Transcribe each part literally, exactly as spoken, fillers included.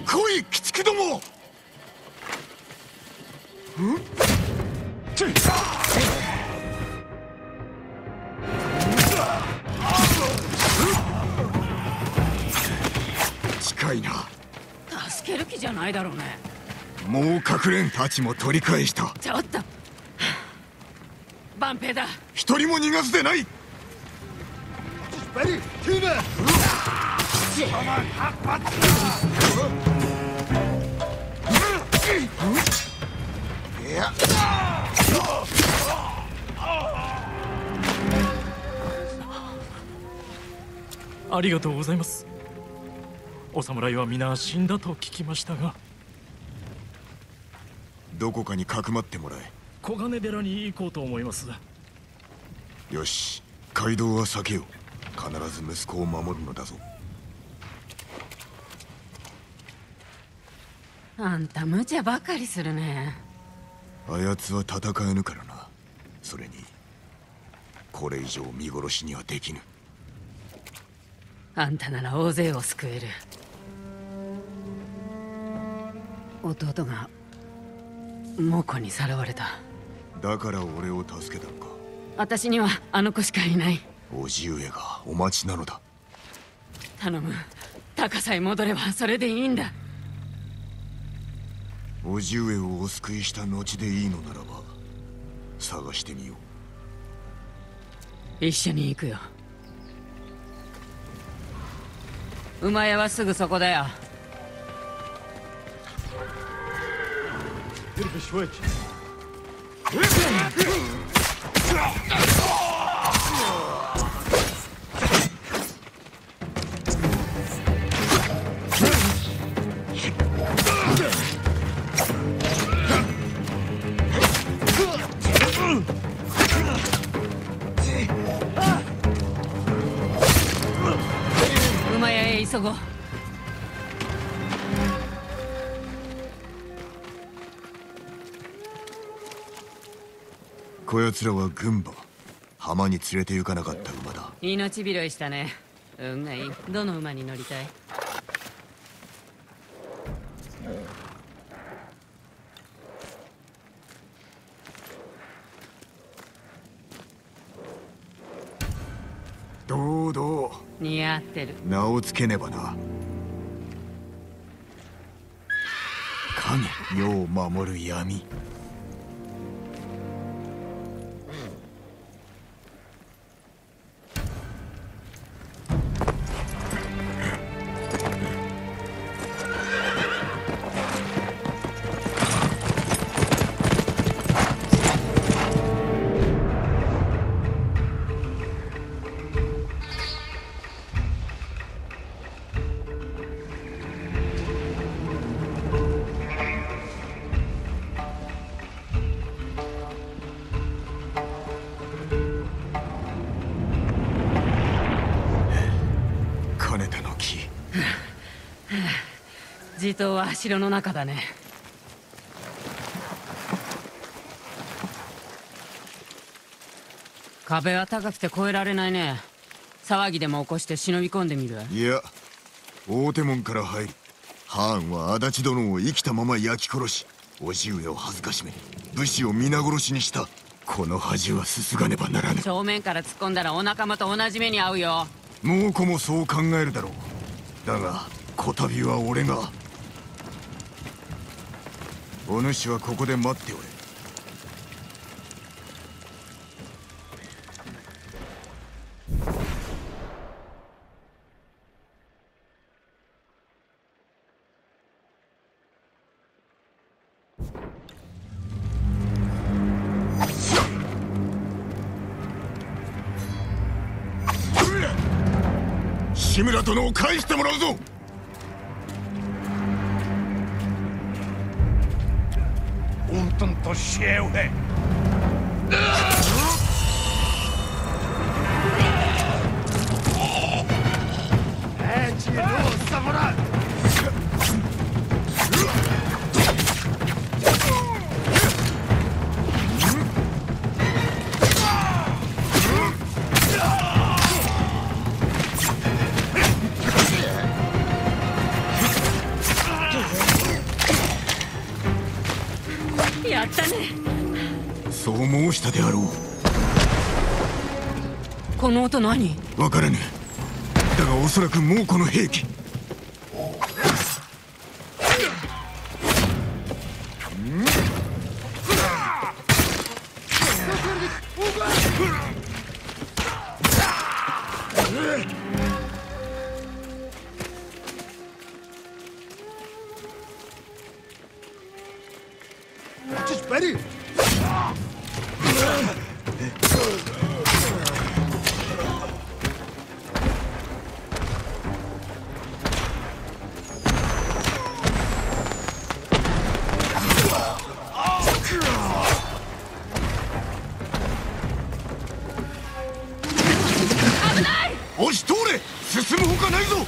来い鬼畜ども。ん近いな。 助ける気じゃないだろうね。 もう隠れんたちも取り返した。 ちょっと万平だ。 一人も逃がすでない。 ありがとうございます。お侍は皆死んだと聞きましたが。 どこかにかくまってもらえ。 小金寺に行こうと思います。 よし、街道は避けよう。必ず息子を守るのだぞ。 あんた無茶ばかりするね。 あやつは戦えぬからな。それにこれ以上見殺しにはできぬ。 あんたなら大勢を救える。弟が猛虎にさらわれた。 だから俺を助けたのか。 私にはあの子しかいない。 叔父上がお待ちなのだ。 頼む、高さへ戻ればそれでいいんだ。 叔父上をお救いした後でいいのならば探してみよう。一緒に行くよ。馬屋はすぐそこだよ。馬屋へ急ごう。 こやつらは軍馬。浜に連れて行かなかった馬だ。 命拾いしたね。運がいい。どの馬に乗りたい？ どうどう似合ってる。 名をつけねばな。影、世を守る闇。 地頭は城の中だね。壁は高くて越えられないね。騒ぎでも起こして忍び込んでみる。 いや、大手門から入る。ハーンは足立殿を生きたまま焼き殺し、叔父上を恥ずかしめ武士を皆殺しにした。この恥はすすがねばならぬ。 正面から突っ込んだらお仲間と同じ目に遭うよ。 猛虎もそう考えるだろう。だがこたびは俺が。お主はここで待っておれ。志村殿を返してもらうぞ。 unten to siłę. Eci no samurai. やったね。 そう申したであろう。 この音何？ わからぬ。だがおそらく猛虎の兵器。押し通れ！進むほかないぞ！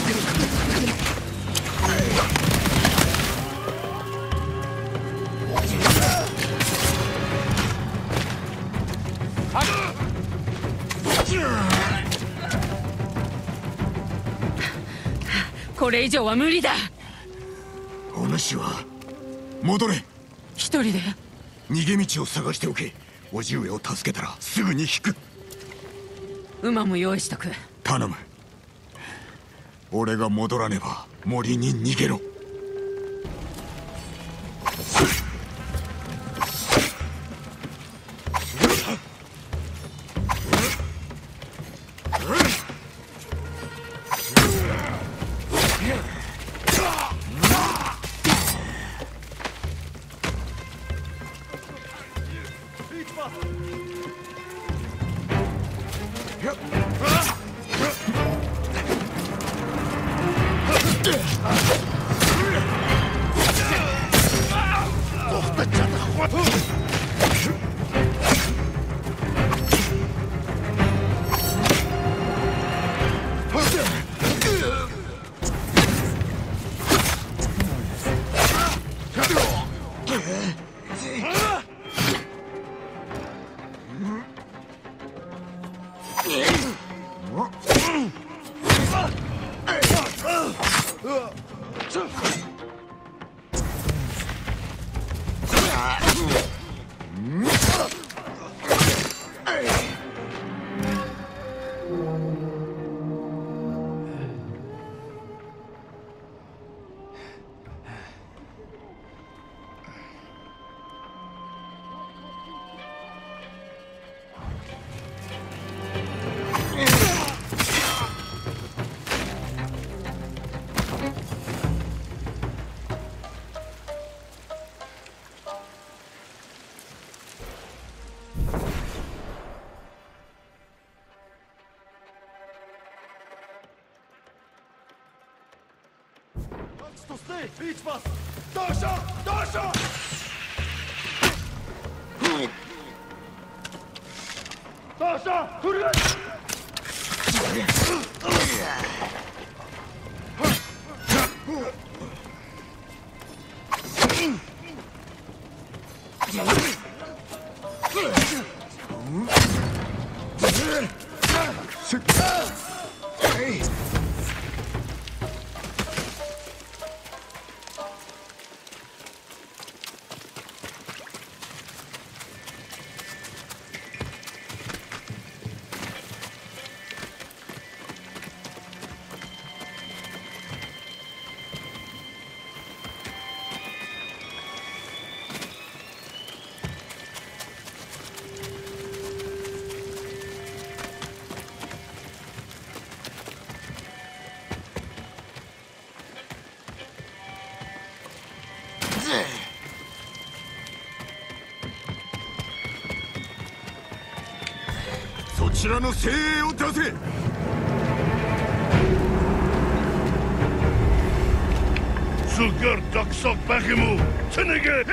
これ以上は無理だ。 お主は戻れ。 一人で？ 逃げ道を探しておけ。叔父上を助けたらすぐに引く。 馬も用意しとく。 頼む。俺が戻らねば森に逃げろ。そちらの精鋭を出せ。 Zoger Doksok Bakimu, Tennige!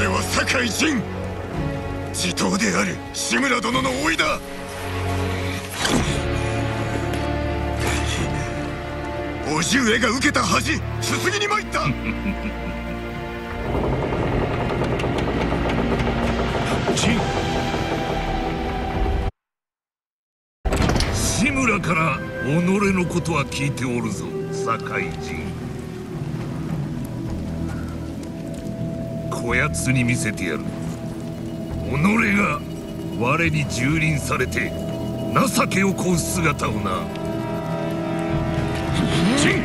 は酒井仁、地頭である志村殿の甥だ。叔父上が受けた恥、すすぎに参った。 仁、志村から己のことは聞いておるぞ、酒井仁。こやつに見せてやる。己が我に蹂躙されて情けをこう姿をな。仁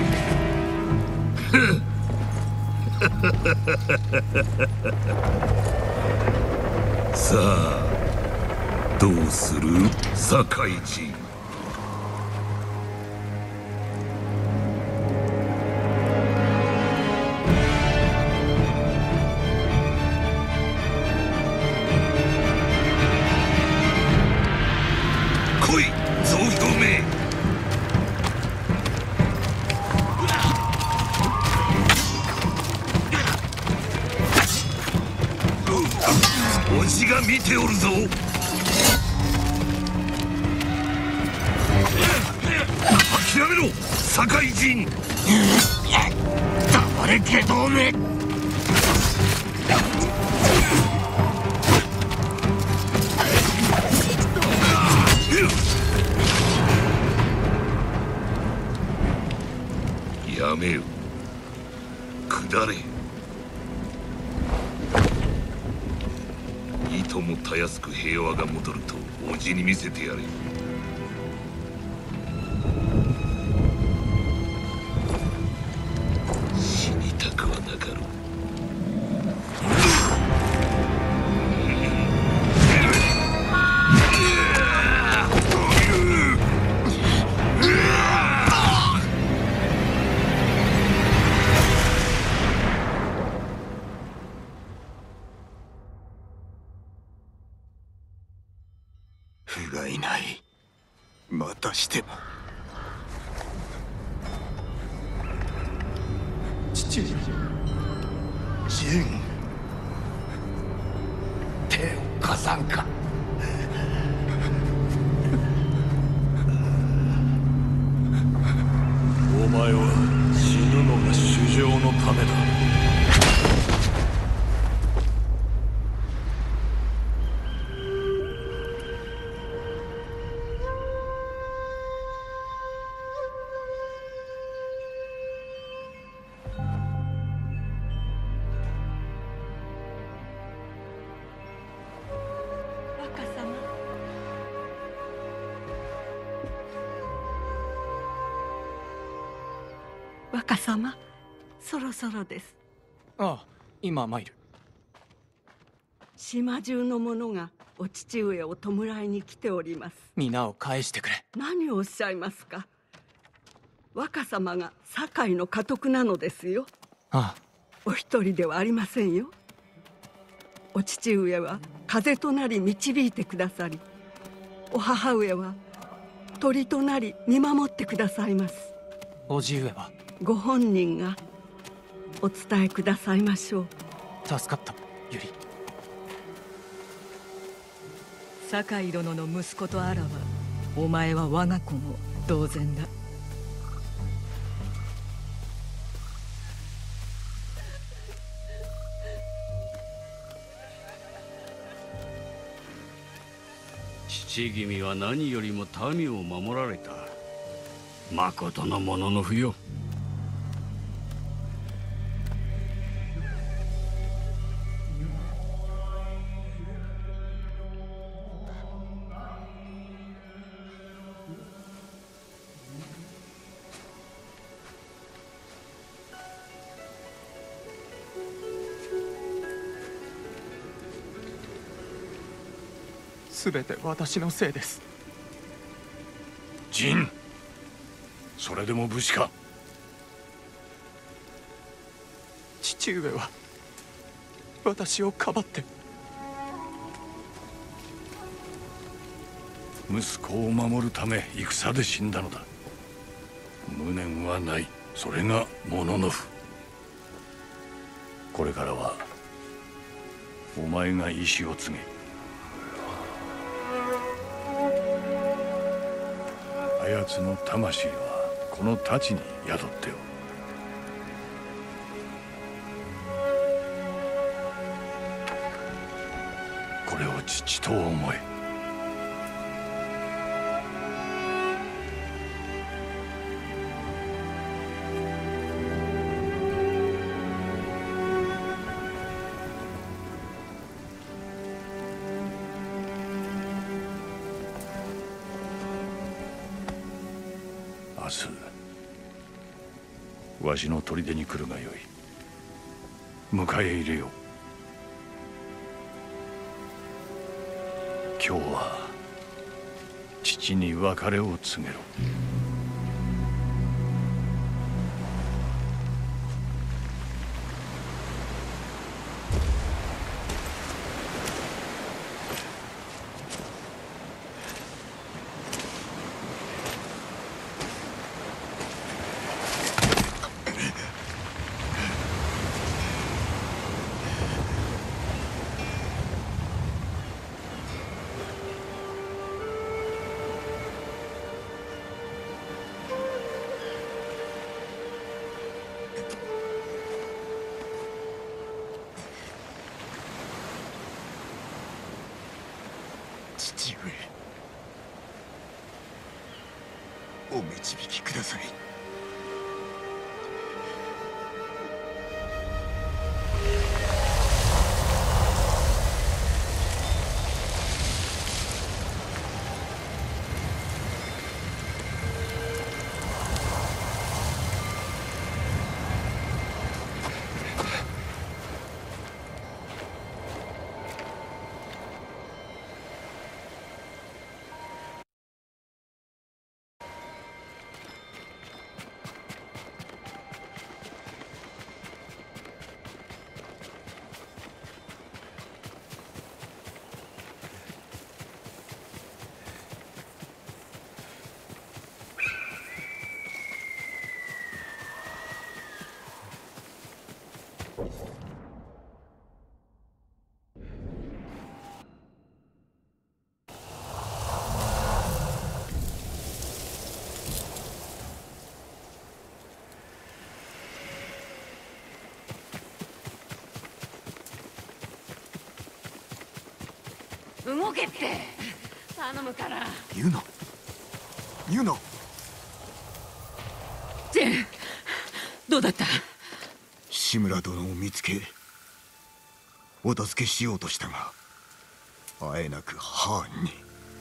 さあどうする、酒井仁。来い増票め。おじが見ておるぞ。諦めろ酒井仁。 黙れ外道め。 やめよ、下れ。いともたやすく平和が戻ると叔父に見せてやれ。死にたくはなかろう。 不甲斐ない。またしても。 父上、 仁、 手を貸さんか。 お前は死ぬのが主情のためだ。 若様、そろそろです。 ああ、今参る。 島中の者がお父上を弔いに来ております。 皆を返してくれ。 何をおっしゃいますか。若様が堺の家督なのですよ。 ああ、 お一人ではありませんよ。お父上は風となり導いてくださり、お母上は鳥となり見守ってくださいます。 叔父上はご本人がお伝えくださいましょう。 助かった、ユリ。 酒井殿の息子とあらば、お前は我が子も同然だ。 父君は何よりも民を守られた。まことのものの不よ。 すべて私のせいです。 仁、それでも武士か。 父上は私をかばって。 息子を守るため戦で死んだのだ。無念はない。それがモノノフ。これからはお前が意志を告げ。あやつの魂はこの太刀に宿っておる。これを父と思え。明日わしの砦に来るがよい。迎え入れよう。今日は父に別れを告げろ。 父上、お導きください。 動けって頼むから。 ユノ、ユノ。 ジェン、どうだった？ 志村殿を見つけお助けしようとしたが、あえなくハーンに。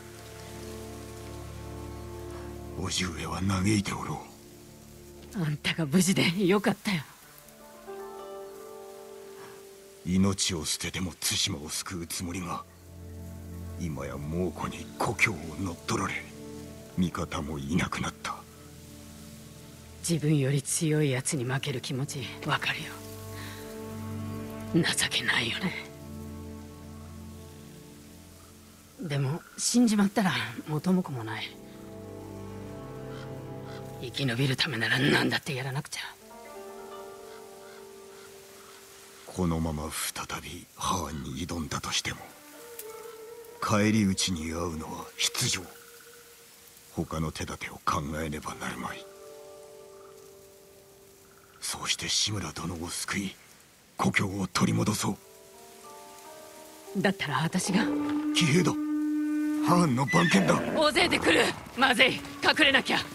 叔父上は嘆いておろあんたが無事でよかったよ。 命を捨てても対馬を救うつもりが、今や猛虎に故郷を乗っ取られ、味方もいなくなった。 自分より強いやつに負ける気持ちわかるよ。情けないよね。でも死んじまったら元も子もない。生き延びるためなら何だってやらなくちゃ。 このまま再びハーンに挑んだとしても、返り討ちに遭うのは必定。他の手立てを考えねばなるまい。そうして志村殿を救い、故郷を取り戻そう。 だったら私が。 騎兵だ。ハーンの番犬だ。 大勢で来る。まずい、隠れなきゃ。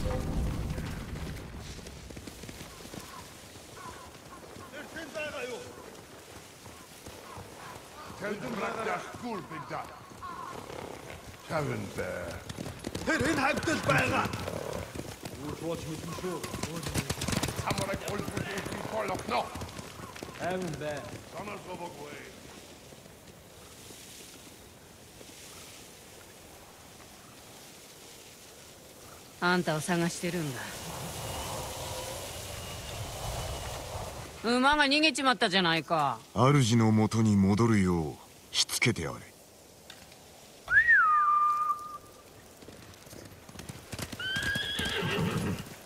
Hierin hangt het bijna! Hoe wordt je met die zo? Samen ik ooit voor die volle knop. En bij. Samen zo wat goed. あんたを探してるんだ。馬が逃げちまったじゃないか。 主の元に戻るようしつけてあれ。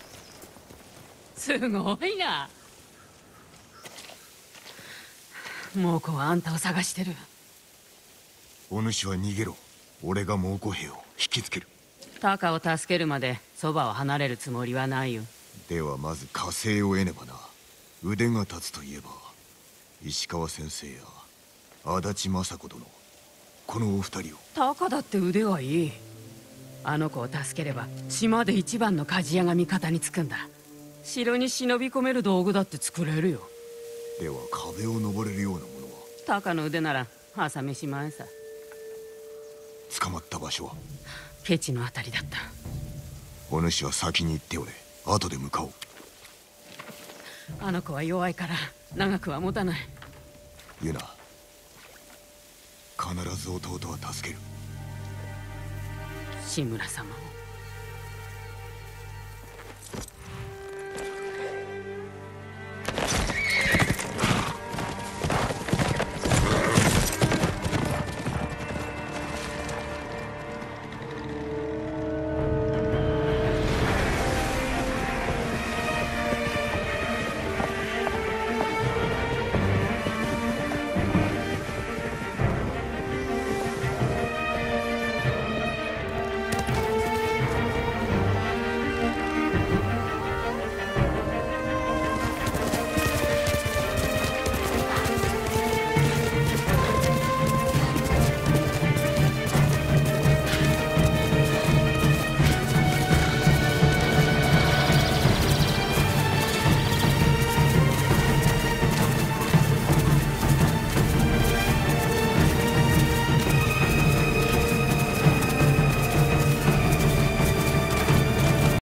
すごいな。 猛虎はあんたを探してる。 お主は逃げろ。俺が猛虎兵を引きつける。 タカを助けるまでそばを離れるつもりはないよ。 ではまず加勢を得ねばな。腕が立つといえば石川先生や足立政子殿、このお二人を。 タカだって腕はいい。あの子を助ければ島で一番の鍛冶屋が味方につくんだ。城に忍び込める道具だって作れるよ。 では壁を登れるようなものは？ タカの腕なら朝飯前さ。 捕まった場所は？ ケチのあたりだった。 お主は先に行っておれ。後で向かおう。 あの子は弱いから長くは持たない。 ユナ、必ず弟は助ける。 志村様を。